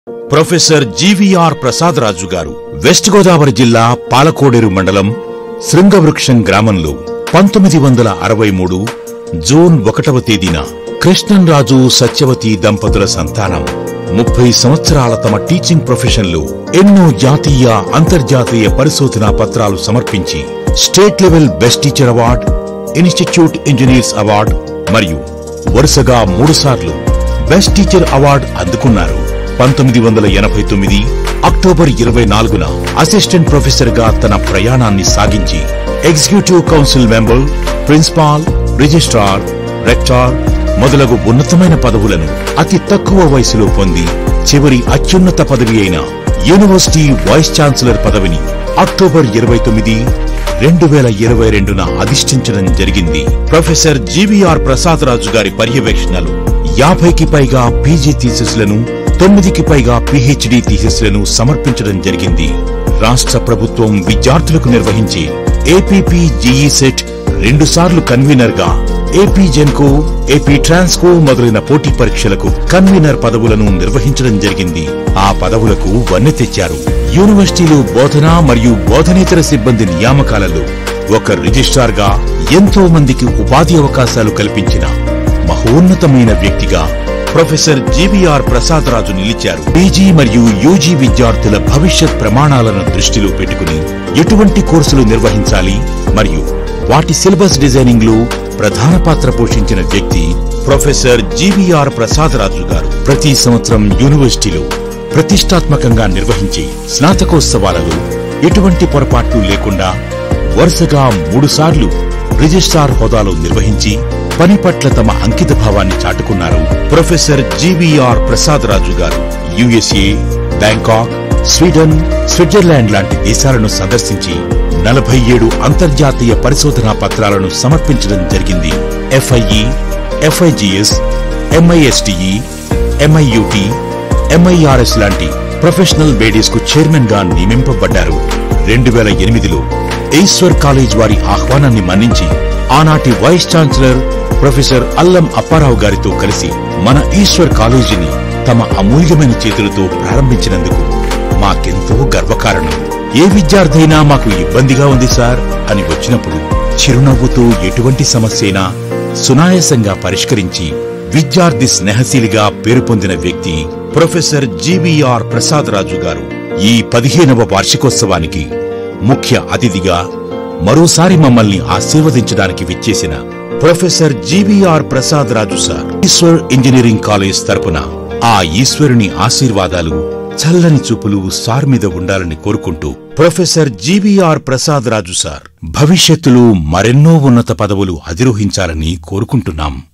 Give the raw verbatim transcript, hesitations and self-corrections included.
Professor GVR Prasad రాజు గారు west Godavari జిల్లా పాలకోడేరు మండలం శృంగవృక్షం గ్రామంలో పంతొమ్మిది వందల అరవై మూడు జూన్ ఒకటవ తేదీన కృష్ణన్ రాజు సత్యవతి దంపతుల సంతానం. ముప్పై సంవత్సరాల తమ టీచింగ్ ప్రొఫెషన్లో ఎన్నో జాతీయ అంతర్జాతీయ పరిశోధనా పత్రాలు సమర్పించి state level best teacher award, institute engineers award మరియు వరుసగా మూడుసార్లు బెస్ట్ టీచర్ అవార్డు అందుకున్నారు. పంతొమ్మిది వందల ఎనభై తొమ్మిది అక్టోబర్ ఇరవై నాలుగున అసిస్టెంట్ ప్రొఫెసర్ గా తన ప్రయాణాన్ని సాగించి executive council member, principal, registrar, rector మొదలగు ఉన్నతమైన పదవులను అతి తక్కువ వయసులో పొంది చివరి అత్యున్నత పదవి అయిన యూనివర్సిటీ వైస్ ఛాన్సలర్ పదవిని అక్టోబర్ ఇరవై తొమ్మిది రెండు వేల ఇరవై రెండున అధిష్ఠించడం జరిగింది. ప్రొఫెసర్ జీవీఆర్ ప్రసాద్ రాజు గారి పర్యవేక్షణలో యాభైకి పైగా పీజీ థీసిస్లను, తొమ్మిదికి పైగా పీహెచ్డీ థీసిస్లను సమర్పించడం జరిగింది. రాష్ట్ర ప్రభుత్వం విద్యార్థులకు నిర్వహించే ఏపీపీ జీఈ సెట్ రెండు సార్లు కన్వీనర్ గా, ఏపీ జెన్కో, ఏపీ ట్రాన్స్కో మొదలైన పోటీ పరీక్షలకు కన్వీనర్ పదవులను నిర్వహించడం జరిగింది. ఆ పదవులకు వన్నె తెచ్చారు. యూనివర్సిటీలో బోధన మరియు బోధనేతర సిబ్బంది నియామకాలలో ఒక రిజిస్ట్రార్ గా ఎంతో మందికి ఉపాధి అవకాశాలు కల్పించిన మహోన్నతమైన వ్యక్తిగా ప్రొఫెసర్ జీవీఆర్ ప్రసాద్ రాజు నిలిచారు. పీజీ మరియు యూజీ విద్యార్థుల భవిష్యత్ ప్రమాణాలను దృష్టిలో పెట్టుకుని ఎటువంటి కోర్సులు నిర్వహించాలి మరియు వాటి సిలబస్ డిజైనింగ్ లో ప్రధాన పాత్ర పోషించిన వ్యక్తి ప్రొఫెసర్ జీవీఆర్ ప్రసాద్ రాజు గారు. ప్రతి సంవత్సరం యూనివర్సిటీలో ప్రతిష్టాత్మకంగా నిర్వహించే స్నాతకోత్సవాలలో ఎటువంటి పొరపాట్లు లేకుండా వరుసగా మూడుసార్లు రిజిస్ట్రార్ హోదాలో నిర్వహించి పని పట్ల తమ అంకిత భావాన్ని చాటుకున్నారు. ప్రొఫెసర్ జీవీఆర్ ప్రసాద్ రాజు గారు యుఎస్ఏ, బ్యాంకాక్, స్వీడన్, స్విట్జర్లాండ్ లాంటి దేశాలను సందర్శించి నలభై ఏడు అంతర్జాతీయ పరిశోధనా పత్రాలను సమర్పించడం జరిగింది. ఎఫ్ఐఈ, ఎఫ్ఐజిఎస్, ఎంఐఎస్టిఈ, ఎంఐయుటి, ఎంఐఆర్ఎస్ లాంటి ప్రొఫెషనల్ బాడీస్ కు చైర్మన్ గా నియమింపబడ్డారు. రెండు వేల ఎనిమిదిలో ఈశ్వర్ కాలేజ్ వారి ఆహ్వానాన్ని మన్నించి ఆనాటి వైస్ ఛాన్సలర్ ప్రొఫెసర్ అల్లం అప్పారావు గారితో కలిసి మన ఈశ్వర్ కాలేజీని తమ అమూల్యమైన చేతులతో ప్రారంభించినందుకు మాకెంతో గర్వకారణం. ఏ విద్యార్థి అయినా మాకు ఇబ్బందిగా ఉంది సార్ అని వచ్చినప్పుడు చిరునవ్వుతో ఎటువంటి సమస్యైనా సునాయాసంగా పరిష్కరించి విద్యార్థి స్నేహశీలిగా పేరు పొందిన వ్యక్తి ప్రొఫెసర్ జీవీఆర్ ప్రసాద్ రాజు గారు. ఈ పదిహేనవ వార్షికోత్సవానికి ముఖ్య అతిథిగా మరోసారి మమ్మల్ని ఆశీర్వదించడానికి విచ్చేసిన professor GVR Prasad Raju sir, Eshwar engineering college తరపున ఆ ఈశ్వరుని ఆశీర్వాదాలు, చల్లని చూపులు సార్ మీద ఉండాలని కోరుకుంటూ professor GVR Prasad Raju sir భవిష్యత్తులో మరెన్నో ఉన్నత పదవులు అధిరోహించాలని కోరుకుంటున్నాం.